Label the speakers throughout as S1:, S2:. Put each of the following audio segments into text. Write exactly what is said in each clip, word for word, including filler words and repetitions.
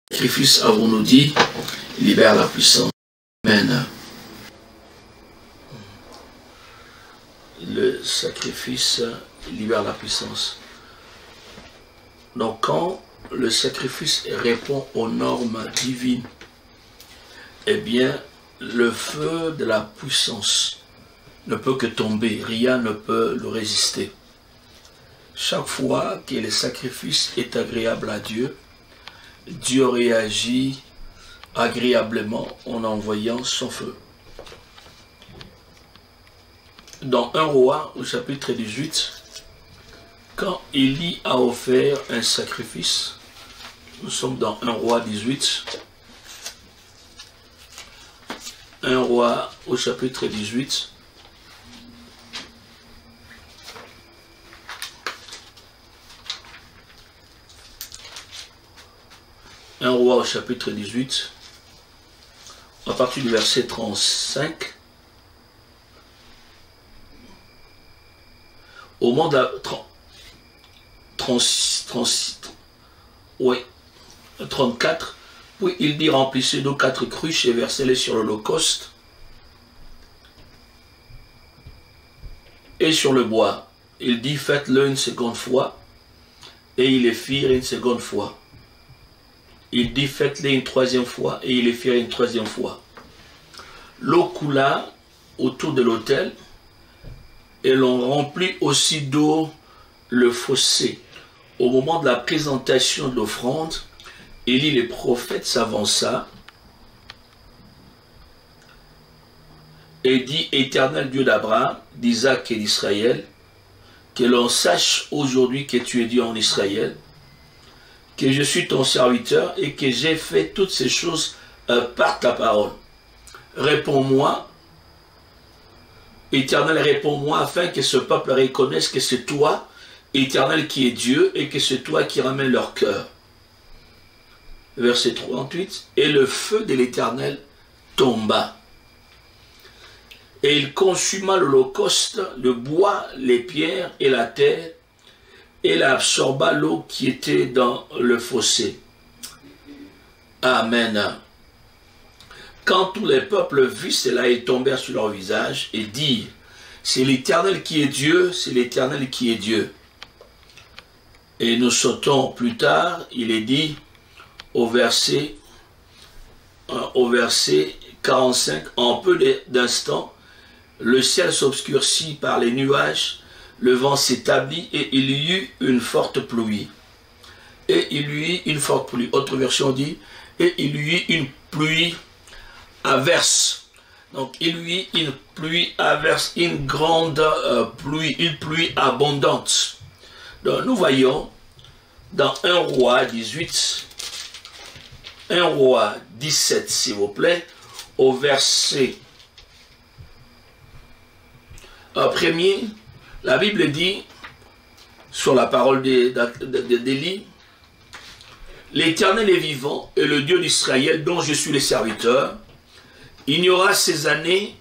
S1: Le sacrifice, avons-nous dit, libère la puissance. Amen. Le sacrifice libère la puissance. Donc quand le sacrifice répond aux normes divines, eh bien, le feu de la puissance ne peut que tomber, rien ne peut le résister. Chaque fois que le sacrifice est agréable à Dieu, Dieu réagit agréablement en envoyant son feu. Dans un roi, au chapitre dix-huit, quand Élie a offert un sacrifice, nous sommes dans un roi dix-huit, un roi au chapitre dix-huit, un roi au chapitre dix-huit, à partir du verset trente-cinq, au moment de la trente-six, trente-six, oui, trente-quatre, puis il dit remplissez d'eau quatre cruches et versez-les sur l'holocauste et sur le bois. Il dit faites-le une seconde fois et ils les firent une seconde fois. Il dit faites-les une troisième fois et ils les firent une troisième fois. L'eau coula autour de l'autel et l'on remplit aussi d'eau le fossé. Au moment de la présentation de l'offrande, Élie le prophète s'avança et dit Éternel Dieu d'Abraham, d'Isaac et d'Israël, que l'on sache aujourd'hui que tu es Dieu en Israël, que je suis ton serviteur et que j'ai fait toutes ces choses euh, par ta parole. Réponds-moi, Éternel, réponds-moi afin que ce peuple reconnaisse que c'est toi, Éternel, qui est Dieu et que c'est toi qui ramènes leur cœur. Verset trente-huit, et le feu de l'Éternel tomba. Et il consuma l'holocauste, le bois, les pierres et la terre, et il absorba l'eau qui était dans le fossé. Amen. Quand tous les peuples virent cela, ils tombèrent sur leur visage et dirent, c'est l'Éternel qui est Dieu, c'est l'Éternel qui est Dieu. Et nous sautons plus tard, il est dit au verset, au verset quarante-cinq, en peu d'instants, le ciel s'obscurcit par les nuages, le vent s'établit et il y eut une forte pluie. Et il y eut une forte pluie. Autre version dit, et il y eut une pluie averse. Donc il y eut une pluie averse, une grande euh, pluie, une pluie abondante. Donc nous voyons dans un roi dix-huit, un roi dix-sept s'il vous plaît, au verset euh, premier, la Bible dit, sur la parole d'Élie, l'Éternel est vivant et le Dieu d'Israël dont je suis le serviteur, il n'y aura ces années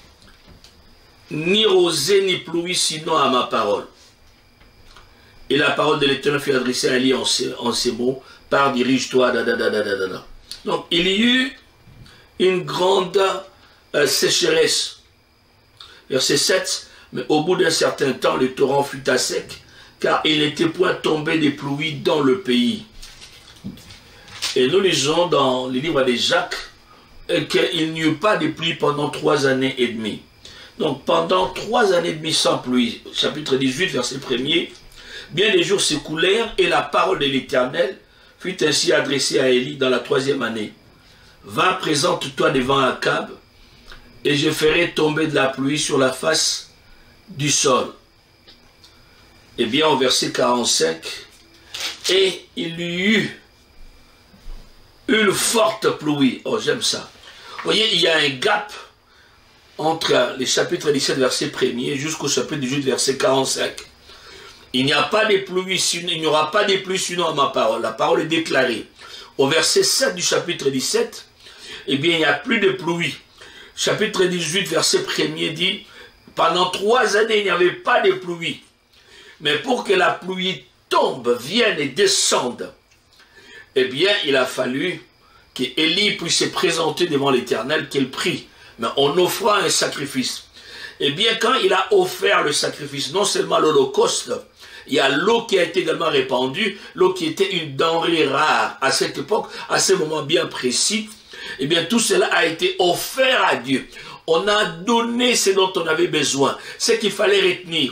S1: ni rosée ni pluie sinon à ma parole. Et la parole de l'Éternel fut adressée à Élie en ces, en ces mots, par dirige-toi, da, da, da, da, da, da. Donc il y eut une grande euh, sécheresse. Verset sept, mais au bout d'un certain temps, le torrent fut à sec, car il n'était point tombé des pluies dans le pays. Et nous lisons dans le livre de Jacques qu'il n'y eut pas de pluie pendant trois années et demie. Donc pendant trois années et demie sans pluie, chapitre dix-huit, verset premier, bien des jours s'écoulèrent et la parole de l'Éternel fut ainsi adressée à Élie dans la troisième année. Va, présente-toi devant Akab, et je ferai tomber de la pluie sur la face du sol. Et bien au verset quarante-cinq, et il y eut une forte pluie. Oh, j'aime ça. Vous voyez, il y a un gap entre les chapitres dix-sept, verset premier, jusqu'au chapitre dix-huit, verset quarante-cinq. Il n'y a pas de pluie, sinon, il n'y aura pas de pluie sinon à ma parole. La parole est déclarée. Au verset sept du chapitre dix-sept, eh bien, il n'y a plus de pluie. Chapitre dix-huit, verset premier dit, pendant trois années, il n'y avait pas de pluie. Mais pour que la pluie tombe, vienne et descende, eh bien, il a fallu qu'Élie puisse se présenter devant l'Éternel, qu'il prie, mais en offrant un sacrifice. Eh bien, quand il a offert le sacrifice, non seulement l'Holocauste, il y a l'eau qui a été également répandue, l'eau qui était une denrée rare à cette époque, à ce moment bien précis. Eh bien, tout cela a été offert à Dieu. On a donné ce dont on avait besoin, ce qu'il fallait retenir.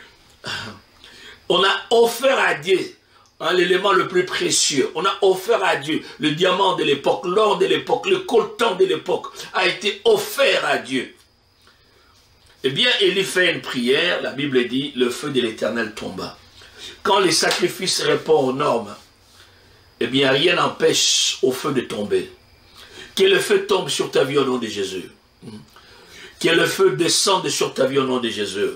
S1: On a offert à Dieu hein, l'élément le plus précieux. On a offert à Dieu le diamant de l'époque, l'or de l'époque, le coltan de l'époque a été offert à Dieu. Eh bien, Élie fait une prière, la Bible dit, le feu de l'Éternel tomba. Quand les sacrifices répondent aux normes, eh bien, rien n'empêche au feu de tomber. Que le feu tombe sur ta vie au nom de Jésus. Que le feu descende sur ta vie au nom de Jésus.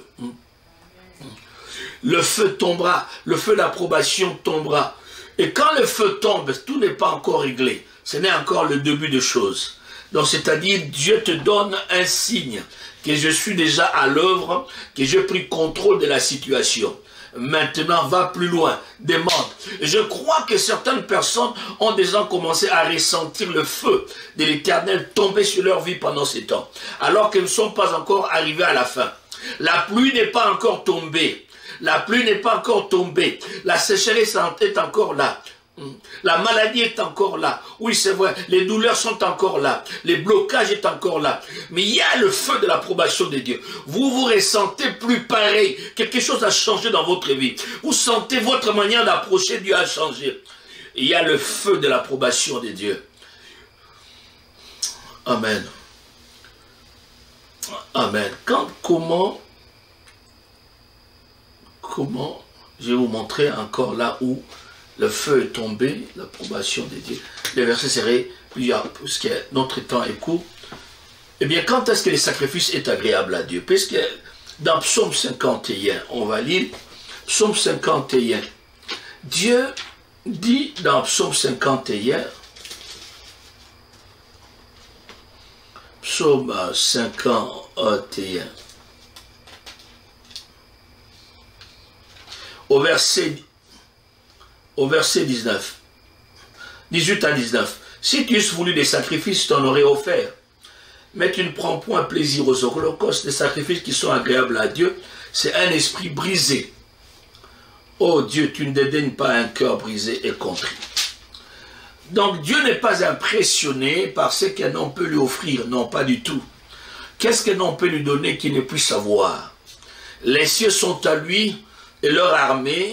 S1: Le feu tombera, le feu d'approbation tombera. Et quand le feu tombe, tout n'est pas encore réglé. Ce n'est encore le début de choses. Donc, c'est-à-dire, Dieu te donne un signe que je suis déjà à l'œuvre, que j'ai pris contrôle de la situation. Maintenant, va plus loin, demande. Je crois que certaines personnes ont déjà commencé à ressentir le feu de l'Éternel tomber sur leur vie pendant ces temps, alors qu'elles ne sont pas encore arrivées à la fin. La pluie n'est pas encore tombée. La pluie n'est pas encore tombée. La sécheresse est encore là. La maladie est encore là. Oui, c'est vrai. Les douleurs sont encore là. Les blocages sont encore là. Mais il y a le feu de l'approbation de Dieu. Vous vous ressentez plus pareil. Quelque chose a changé dans votre vie. Vous sentez votre manière d'approcher Dieu a changé. Il y a le feu de l'approbation de Dieu. Amen. Amen. Quand, comment, comment, je vais vous montrer encore là où le feu est tombé, l'approbation de Dieu. Les versets seraient plusieurs, puisque notre temps est court. Eh bien, quand est-ce que le sacrifice est agréable à Dieu? Puisque dans Psaume cinquante et un, on va lire Psaume cinquante et un. Dieu dit dans Psaume cinquante et un, Psaume cinquante et un, au verset Au verset dix-neuf, dix-huit à dix-neuf. Si tu eusses voulu des sacrifices, t'en aurais offert. Mais tu ne prends point plaisir aux holocaustes, des sacrifices qui sont agréables à Dieu. C'est un esprit brisé. Oh Dieu, tu ne dédaignes pas un cœur brisé et contrit. Donc Dieu n'est pas impressionné par ce qu'un homme peut lui offrir. Non, pas du tout. Qu'est-ce qu'un homme peut lui donner qu'il ne puisse savoir? Les cieux sont à lui et leur armée.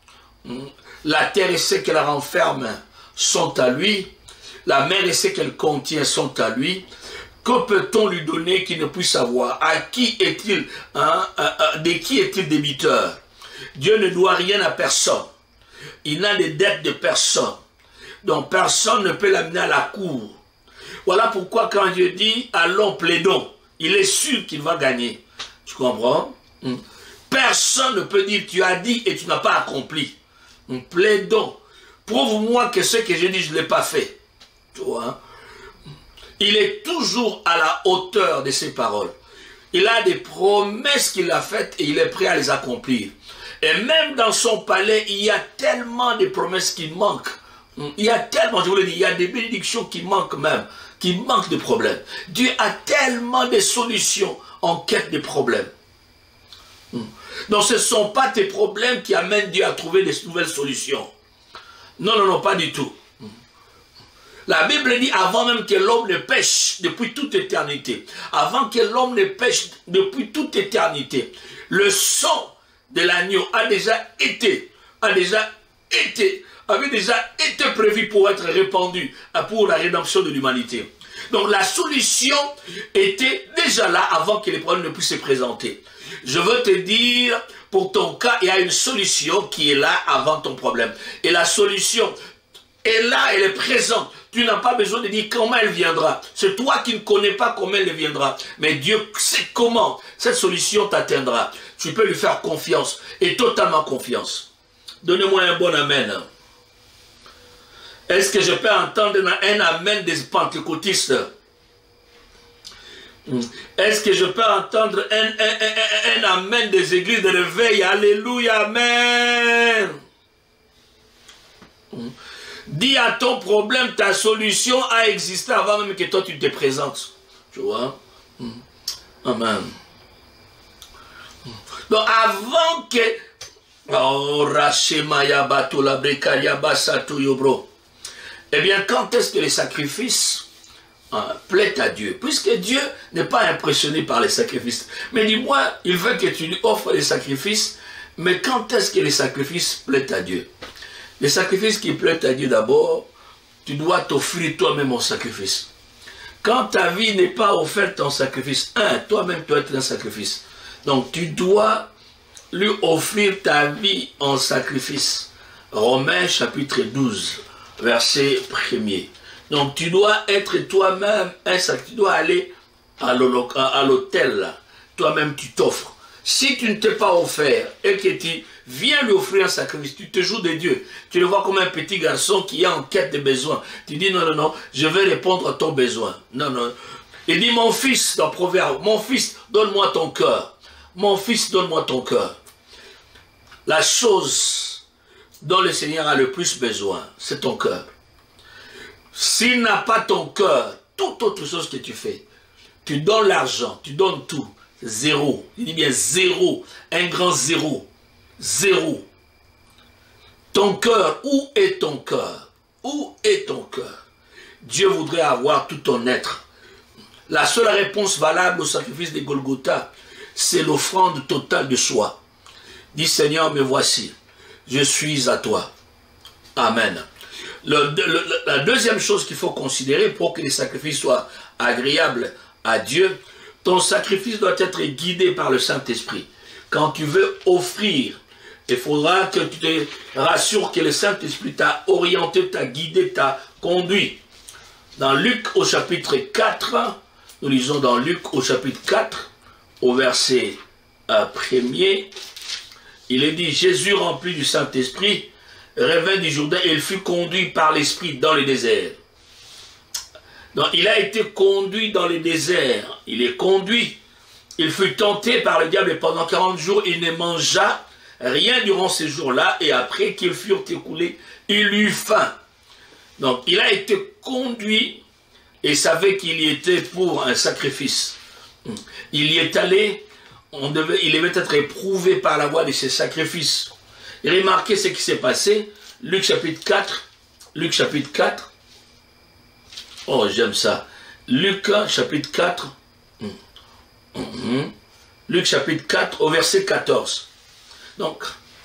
S1: La terre et ce qu'elle renferme sont à lui. La mer et ce qu'elle contient sont à lui. Que peut-on lui donner qu'il ne puisse savoir? À qui est-il, hein, de qui est-il débiteur? Dieu ne doit rien à personne. Il n'a des dettes de personne. Donc personne ne peut l'amener à la cour. Voilà pourquoi quand Dieu dit, allons plaidons, il est sûr qu'il va gagner. Tu comprends? Personne ne peut dire, tu as dit et tu n'as pas accompli. Plaidons. Prouve-moi que ce que j'ai dit, je ne l'ai pas fait. Tu vois? Il est toujours à la hauteur de ses paroles. Il a des promesses qu'il a faites et il est prêt à les accomplir. Et même dans son palais, il y a tellement de promesses qui manquent. Il y a tellement, je vous le dis, il y a des bénédictions qui manquent même, qui manquent de problèmes. Dieu a tellement de solutions en quête de problèmes. Donc ce ne sont pas tes problèmes qui amènent Dieu à trouver des nouvelles solutions. Non, non, non, pas du tout. La Bible dit avant même que l'homme ne pêche depuis toute éternité, avant que l'homme ne pêche depuis toute éternité, le sang de l'agneau a déjà été, a déjà été, avait déjà été prévu pour être répandu pour la rédemption de l'humanité. Donc la solution était déjà là avant que les problèmes ne puissent se présenter. Je veux te dire, pour ton cas, il y a une solution qui est là avant ton problème. Et la solution est là, elle est présente. Tu n'as pas besoin de dire comment elle viendra. C'est toi qui ne connais pas comment elle viendra. Mais Dieu sait comment cette solution t'atteindra. Tu peux lui faire confiance et totalement confiance. Donnez-moi un bon amen. Est-ce que je peux entendre un amen des pentecôtistes? Est-ce que je peux entendre un, un, un, un, un amen des églises de réveil? Alléluia, amen. Dis à ton problème, ta solution a existé avant même que toi tu te présentes. Tu vois? Amen. Donc avant que... Oh, eh bien, quand est-ce que les sacrifices hein, plaît à Dieu? Puisque Dieu n'est pas impressionné par les sacrifices. Mais dis-moi, il veut que tu lui offres les sacrifices, mais quand est-ce que les sacrifices plaît à Dieu? Les sacrifices qui plaisent à Dieu d'abord, tu dois t'offrir toi-même en sacrifice. Quand ta vie n'est pas offerte en sacrifice, un, toi-même tu dois être un sacrifice. Donc tu dois lui offrir ta vie en sacrifice. Romains chapitre douze, verset premier. Donc tu dois être toi-même un sacrifice. Tu dois aller à l'autel. Toi-même tu t'offres. Si tu ne t'es pas offert et que tu viens lui offrir un sacrifice, tu te joues de Dieu. Tu le vois comme un petit garçon qui est en quête de besoin. Tu dis non, non, non, je vais répondre à ton besoin. Non, non. Il dit mon fils dans Proverbe, mon fils, donne-moi ton cœur. Mon fils, donne-moi ton cœur. La chose dont le Seigneur a le plus besoin, c'est ton cœur. S'il n'a pas ton cœur, toute autre chose que tu fais, tu donnes l'argent, tu donnes tout. Zéro. Il dit bien zéro. Un grand zéro. Zéro. Ton cœur, où est ton cœur? Où est ton cœur? Dieu voudrait avoir tout ton être. La seule réponse valable au sacrifice de Golgotha, c'est l'offrande totale de soi. Dis Seigneur, me voici. Je suis à toi. Amen. Le, le, la deuxième chose qu'il faut considérer pour que les sacrifices soient agréables à Dieu, ton sacrifice doit être guidé par le Saint-Esprit. Quand tu veux offrir, il faudra que tu te rassures que le Saint-Esprit t'a orienté, t'a guidé, t'a conduit. Dans Luc au chapitre quatre, nous lisons dans Luc au chapitre quatre, au verset euh, premier, il est dit, Jésus rempli du Saint-Esprit, revint du Jourdain et il fut conduit par l'Esprit dans le désert. Donc, il a été conduit dans les déserts. Il est conduit. Il fut tenté par le diable et pendant quarante jours, il ne mangea rien durant ces jours-là. Et après qu'ils furent écoulés, il eut faim. Donc, il a été conduit et savait qu'il y était pour un sacrifice. Il y est allé, on devait, il devait être éprouvé par la voie de ses sacrifices. Et remarquez ce qui s'est passé. Luc chapitre quatre. Luc chapitre quatre. Oh, j'aime ça. Luc chapitre quatre. Mmh. Mmh. Luc chapitre quatre au verset quatorze. Donc,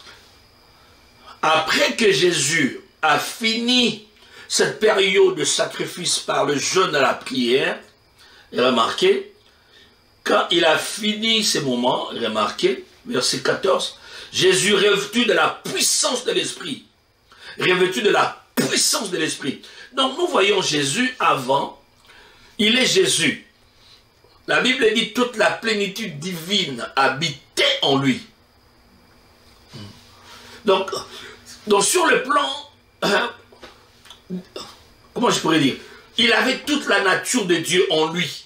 S1: après que Jésus a fini cette période de sacrifice par le jeûne à la prière, remarquez, quand il a fini ces moments, remarquez, verset quatorze, Jésus revêtu de la puissance de l'Esprit. Revêtu de la puissance de l'Esprit. Donc nous voyons Jésus avant, il est Jésus. La Bible dit toute la plénitude divine habitait en lui. Donc, donc sur le plan, hein, comment je pourrais dire, il avait toute la nature de Dieu en lui.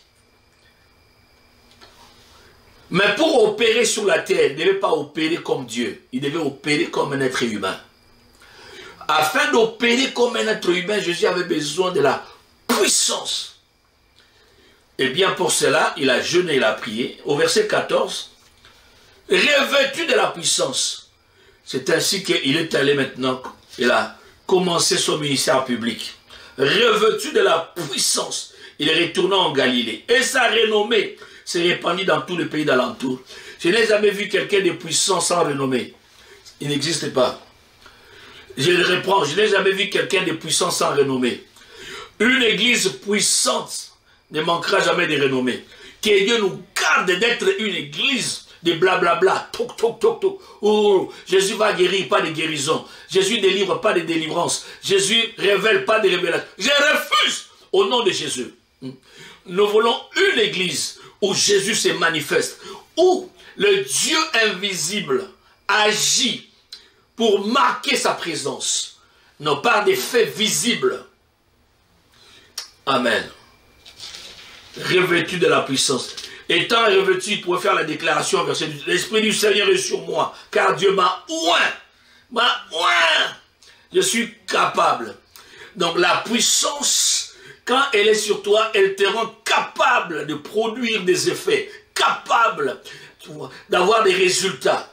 S1: Mais pour opérer sur la terre, il ne devait pas opérer comme Dieu, il devait opérer comme un être humain. Afin d'opérer comme un être humain, Jésus avait besoin de la puissance. Et bien pour cela, il a jeûné, il a prié. Au verset quatorze, revêtu de la puissance. C'est ainsi qu'il est allé maintenant, il a commencé son ministère public. Revêtu de la puissance, il est retourné en Galilée. Et sa renommée s'est répandue dans tout le pays d'alentour. Je n'ai jamais vu quelqu'un de puissant sans renommée. Il n'existe pas. Je le reprends, je n'ai jamais vu quelqu'un de puissant sans renommée. Une église puissante ne manquera jamais de renommée. Que Dieu nous garde d'être une église de blablabla. Toc, toc, toc, toc. Oh, Jésus va guérir, pas de guérison. Jésus délivre, pas de délivrance. Jésus révèle, pas de révélation. Je refuse au nom de Jésus. Nous voulons une église où Jésus se manifeste, où le Dieu invisible agit pour marquer sa présence, non par des faits visibles. Amen. Revêtu de la puissance. Étant revêtu, il pouvait faire la déclaration, verset du l'Esprit du Seigneur est sur moi, car Dieu m'a oint. M'a oint. Je suis capable. Donc la puissance, quand elle est sur toi, elle te rend capable de produire des effets, capable d'avoir des résultats.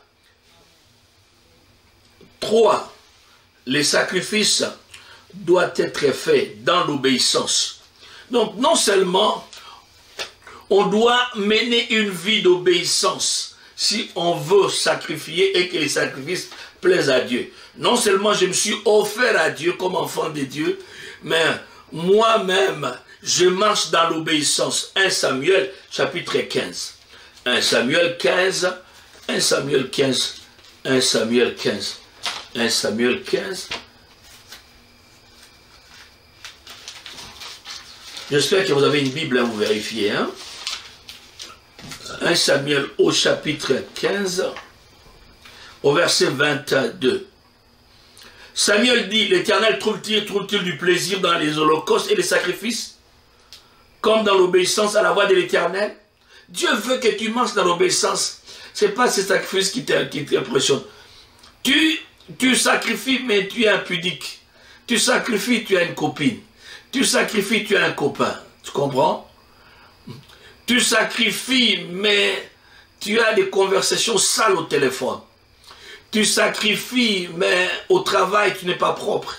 S1: Trois, les sacrifices doivent être faits dans l'obéissance. Donc non seulement on doit mener une vie d'obéissance si on veut sacrifier et que les sacrifices plaisent à Dieu. Non seulement je me suis offert à Dieu comme enfant de Dieu, mais moi-même, je marche dans l'obéissance. un Samuel, chapitre quinze. un Samuel quinze, un Samuel quinze, un Samuel quinze, un Samuel quinze. J'espère que vous avez une Bible à vous vérifier. Hein? un Samuel au chapitre quinze, au verset vingt-deux. Samuel dit, l'Éternel trouve-t-il trouve-t-il du plaisir dans les holocaustes et les sacrifices, comme dans l'obéissance à la voix de l'Éternel? Dieu veut que tu marches dans l'obéissance. Ce n'est pas ces sacrifices qui t'impressionnent. Tu, tu sacrifies, mais tu es impudique. Tu sacrifies, tu as une copine. Tu sacrifies, tu as un copain. Tu comprends? Tu sacrifies, mais tu as des conversations sales au téléphone. Tu sacrifies, mais au travail, tu n'es pas propre.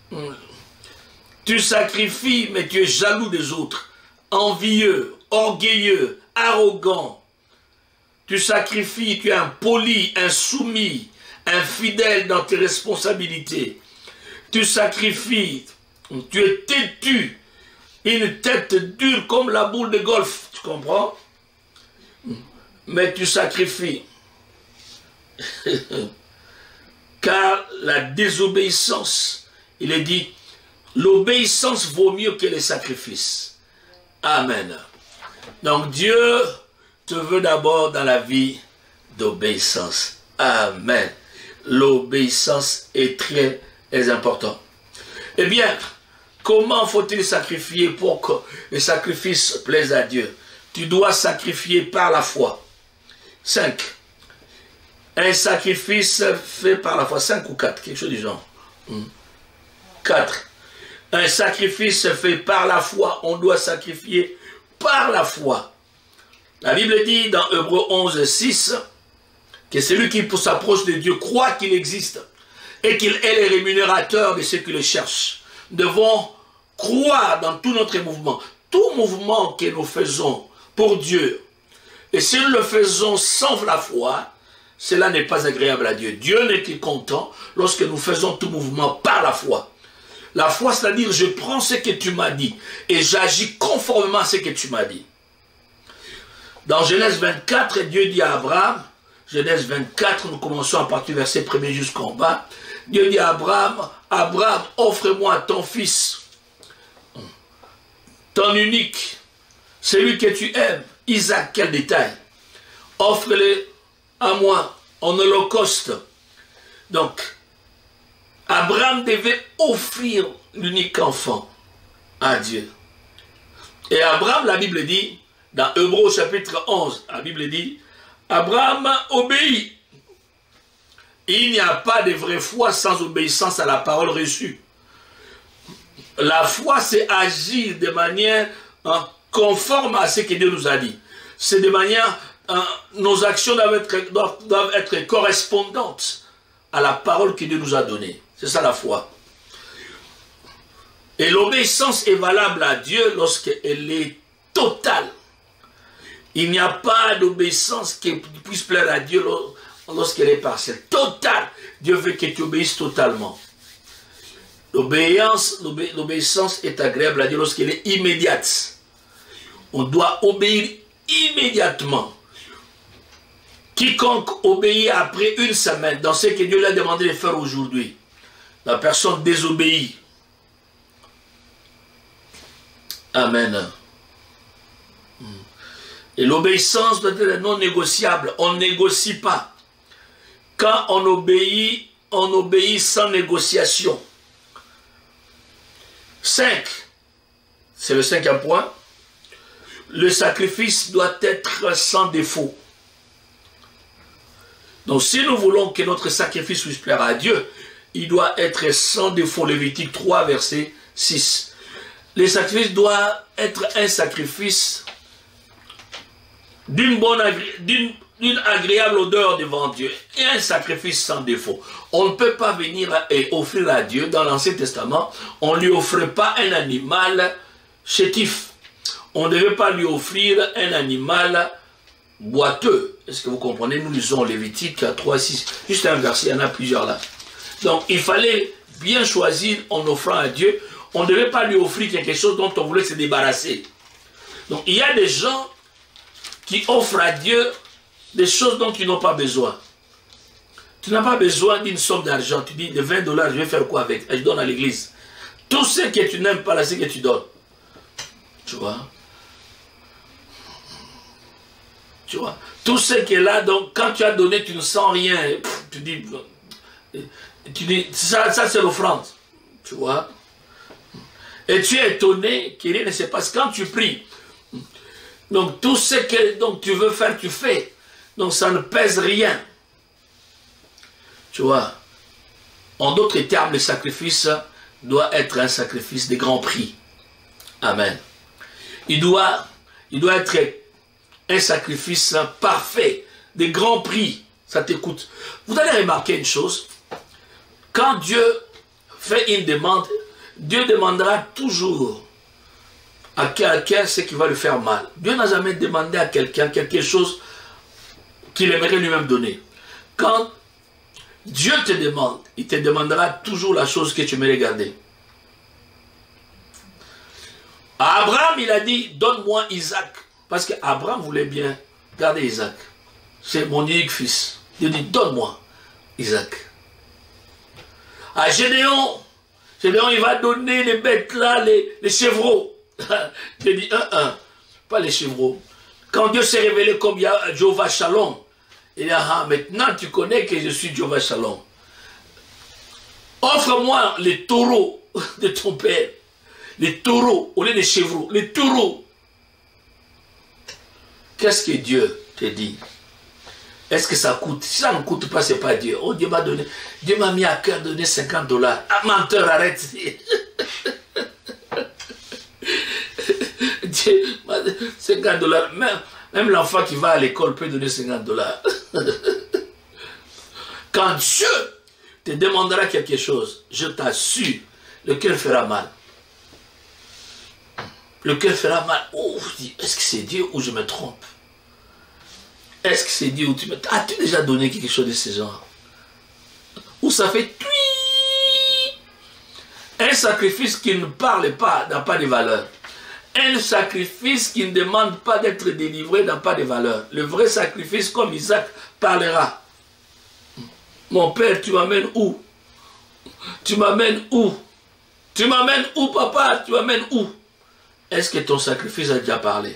S1: Tu sacrifies, mais tu es jaloux des autres. Envieux, orgueilleux, arrogant. Tu sacrifies, tu es impoli, insoumis, infidèle dans tes responsabilités. Tu sacrifies, tu es têtu, une tête dure comme la boule de golf. Tu comprends? Mais tu sacrifies. Car la désobéissance, il est dit, l'obéissance vaut mieux que les sacrifices. Amen. Donc Dieu te veut d'abord dans la vie d'obéissance. Amen. L'obéissance est très, très importante. Eh bien, comment faut-il sacrifier pour que les sacrifices plaisent à Dieu? Tu dois sacrifier par la foi. cinq. Un sacrifice fait par la foi. cinq ou quatre, quelque chose du genre. quatre. Un sacrifice fait par la foi. On doit sacrifier par la foi. La Bible dit dans Hébreux onze, six que celui qui s'approche de Dieu croit qu'il existe et qu'il est le rémunérateur de ceux qui le cherchent. Nous devons croire dans tout notre mouvement. Tout mouvement que nous faisons pour Dieu, et si nous le faisons sans la foi, cela n'est pas agréable à Dieu. Dieu n'est que content lorsque nous faisons tout mouvement par la foi. La foi, c'est-à-dire, je prends ce que tu m'as dit et j'agis conformément à ce que tu m'as dit. Dans Genèse vingt-quatre, Dieu dit à Abraham, Genèse vingt-quatre, nous commençons à partir du verset premier jusqu'en bas, Dieu dit à Abraham, Abraham, offre-moi ton fils, ton unique, celui que tu aimes. Isaac, quel détail. Offre-le à moi en holocauste. Donc, Abraham devait offrir l'unique enfant à Dieu. Et Abraham, la Bible dit, dans Hébreux chapitre onze, la Bible dit, Abraham obéit. Il n'y a pas de vraie foi sans obéissance à la parole reçue. La foi, c'est agir de manière hein, conforme à ce que Dieu nous a dit. C'est de manière, hein, nos actions doivent être, doivent, doivent être correspondantes à la parole que Dieu nous a donnée. C'est ça la foi. Et l'obéissance est valable à Dieu lorsqu'elle est totale. Il n'y a pas d'obéissance qui puisse plaire à Dieu lorsqu'elle est partielle. Totale. Dieu veut que tu obéisses totalement. L'obéissance, l'obéissance est agréable à Dieu lorsqu'elle est immédiate. On doit obéir immédiatement. Quiconque obéit après une semaine, dans ce que Dieu lui a demandé de faire aujourd'hui, la personne désobéit. Amen. Et l'obéissance doit être non négociable. On ne négocie pas. Quand on obéit, on obéit sans négociation. cinq. C'est le cinquième point. Le sacrifice doit être sans défaut. Donc si nous voulons que notre sacrifice puisse plaire à Dieu, il doit être sans défaut. Lévitique trois, verset six. Le sacrifice doit être un sacrifice d'une bonne, d'une d'une agréable odeur devant Dieu et un sacrifice sans défaut. On ne peut pas venir et offrir à Dieu, dans l'Ancien Testament, on ne lui offrait pas un animal chétif. On ne devait pas lui offrir un animal boiteux. Est-ce que vous comprenez? Nous lisons Lévitique trois, six, juste un verset, il y en a plusieurs là. Donc il fallait bien choisir en offrant à Dieu. On ne devait pas lui offrir quelque chose dont on voulait se débarrasser. Donc il y a des gens qui offrent à Dieu des choses dont ils n'ont pas besoin. Tu n'as pas besoin d'une somme d'argent. Tu dis, de vingt dollars, je vais faire quoi avec? Je donne à l'église. Tout ce que tu n'aimes pas, là, c'est que tu donnes. Tu vois? Tu vois? Tout ce qui est là, donc, quand tu as donné, tu ne sens rien. Pff, tu dis, tu dis ça, ça c'est l'offrande. Tu vois? Et tu es étonné que rien ne se passe quand tu pries. Donc, tout ce que donc, tu veux faire, tu fais. Donc ça ne pèse rien. Tu vois. En d'autres termes, le sacrifice doit être un sacrifice de grand prix. Amen. Il doit, il doit être un sacrifice parfait, de grand prix. Ça t'écoute. Vous allez remarquer une chose. Quand Dieu fait une demande, Dieu demandera toujours à quelqu'un ce qui va lui faire mal. Dieu n'a jamais demandé à quelqu'un quelque chose qu'il aimerait lui-même donner. Quand Dieu te demande, il te demandera toujours la chose que tu aimerais garder. À Abraham, il a dit, donne-moi Isaac. Parce qu'Abraham voulait bien garder Isaac. C'est mon unique fils. Il dit, donne-moi Isaac. À Gédéon, Gédéon, il va donner les bêtes là, les, les chevreaux. Il dit, un, un, pas les chevreaux. Quand Dieu s'est révélé comme Jéhovah Shalom, il dit, ah, maintenant tu connais que je suis Jéhovah Shalom. Offre-moi les taureaux de ton père. Les taureaux, au lieu des chevreaux, les taureaux. Qu'est-ce que Dieu te dit? Est-ce que ça coûte? Si ça ne coûte pas, ce n'est pas Dieu. Oh, Dieu m'a donné, Dieu m'a mis à cœur de donner cinquante dollars. Ah, menteur, arrête. Dieu m'a donné cinquante dollars. Même, même l'enfant qui va à l'école peut donner cinquante dollars. Quand Dieu te demandera quelque chose, je t'assure, le cœur fera mal. Le cœur fera mal. Oh, est-ce que c'est Dieu ou je me trompe? Est-ce que c'est Dieu ou tu me... As-tu déjà donné quelque chose de ce genre? Ou ça fait... Un sacrifice qui ne parle pas n'a pas de valeur. Un sacrifice qui ne demande pas d'être délivré n'a pas de valeur. Le vrai sacrifice, comme Isaac, parlera. Mon père, tu m'amènes où? Tu m'amènes où? Tu m'amènes où, papa? Tu m'amènes où? Est-ce que ton sacrifice a déjà parlé?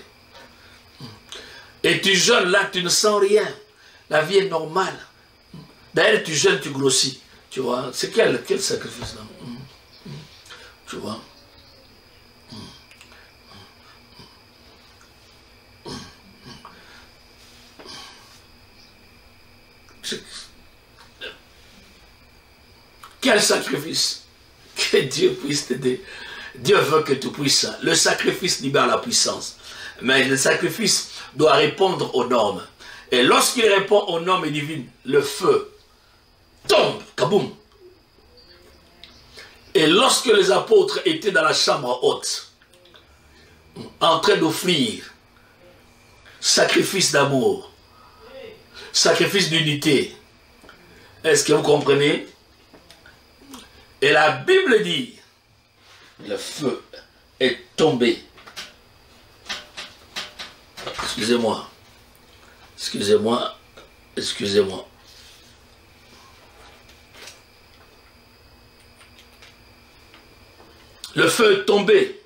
S1: Et tu jeûnes là, tu ne sens rien. La vie est normale. D'ailleurs, tu jeûnes, tu grossis. Tu vois, c'est quel, quel sacrifice là? Tu vois? Quel sacrifice? Que Dieu puisse t'aider. Dieu veut que tu puisses. Le sacrifice libère la puissance. Mais le sacrifice doit répondre aux normes. Et lorsqu'il répond aux normes divines, le feu tombe, kaboum. Et lorsque les apôtres étaient dans la chambre haute, en train d'offrir sacrifice d'amour, sacrifice d'unité, est-ce que vous comprenez? Et la Bible dit, le feu est tombé. Excusez-moi. Excusez-moi. Excusez-moi. Le feu est tombé.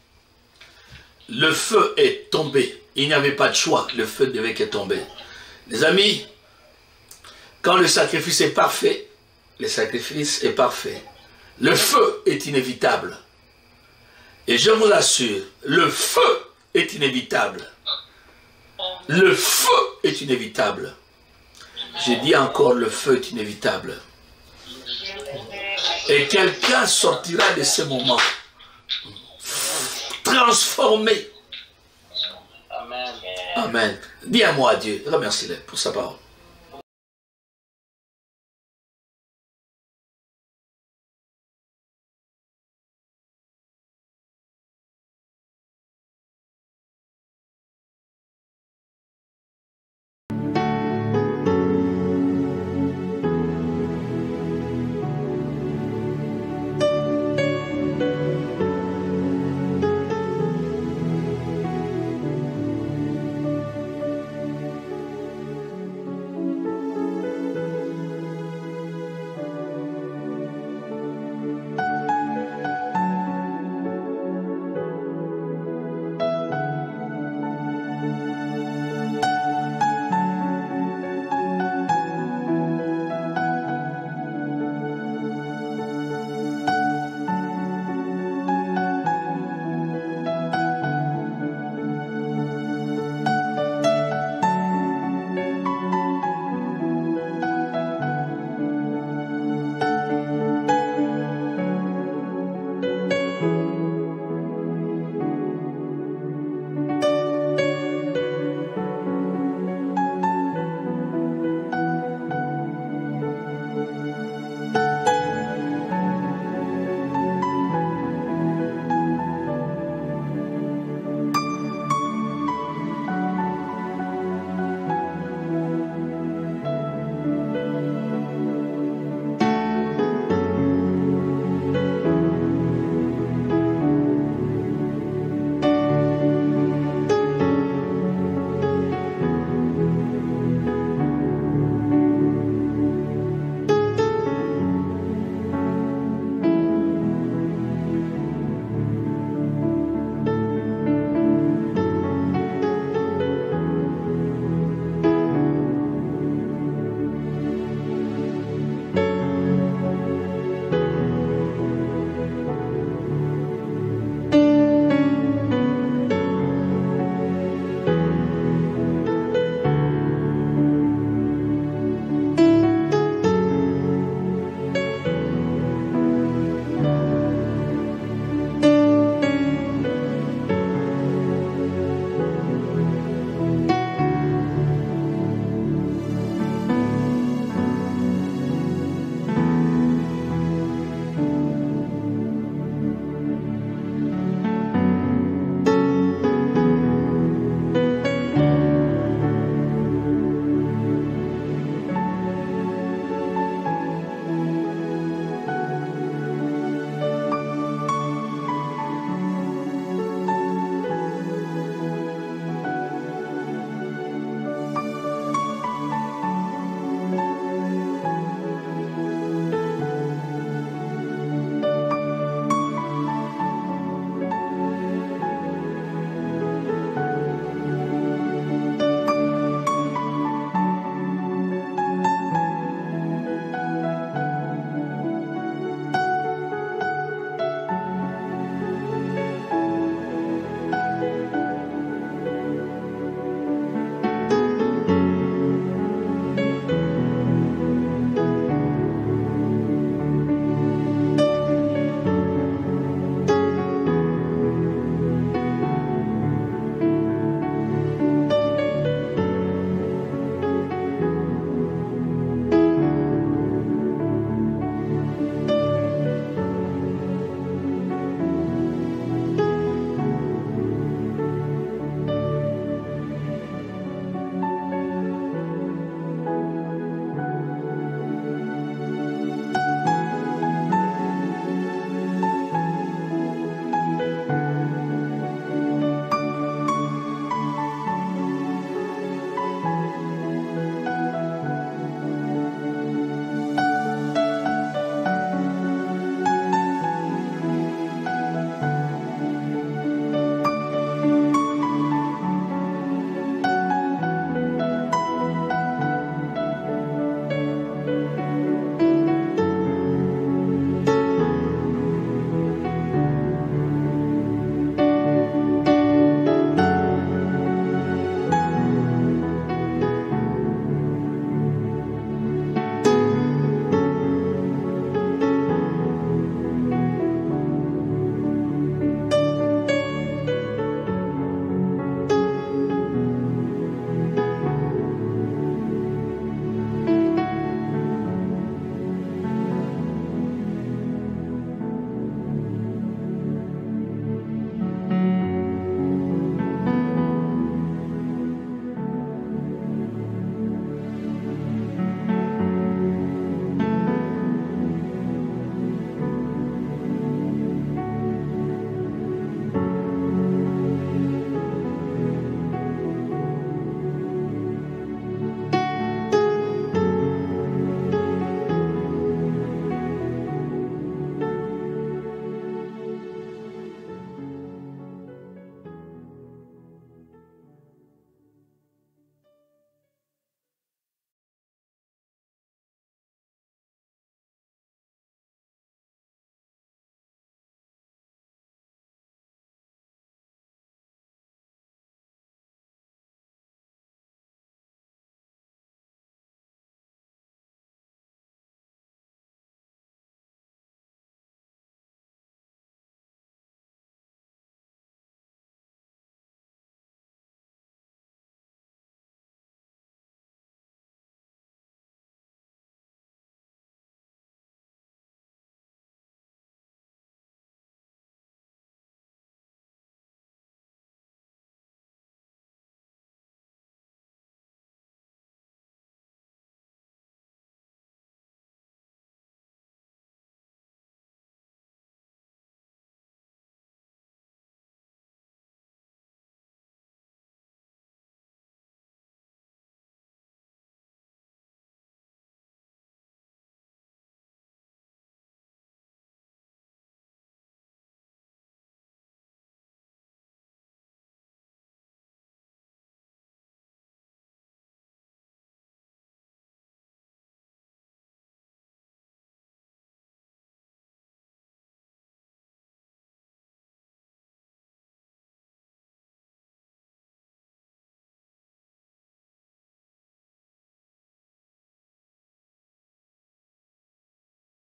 S1: Le feu est tombé. Il n'y avait pas de choix. Le feu devait que tomber. Les amis, quand le sacrifice est parfait, le sacrifice est parfait. Le feu est inévitable. Et je vous assure, le feu est inévitable. Le feu est inévitable. J'ai dit encore, le feu est inévitable. Et quelqu'un sortira de ce moment transformé.
S2: Amen.
S1: Amen. Dis à moi, Dieu, remercie-le pour sa parole.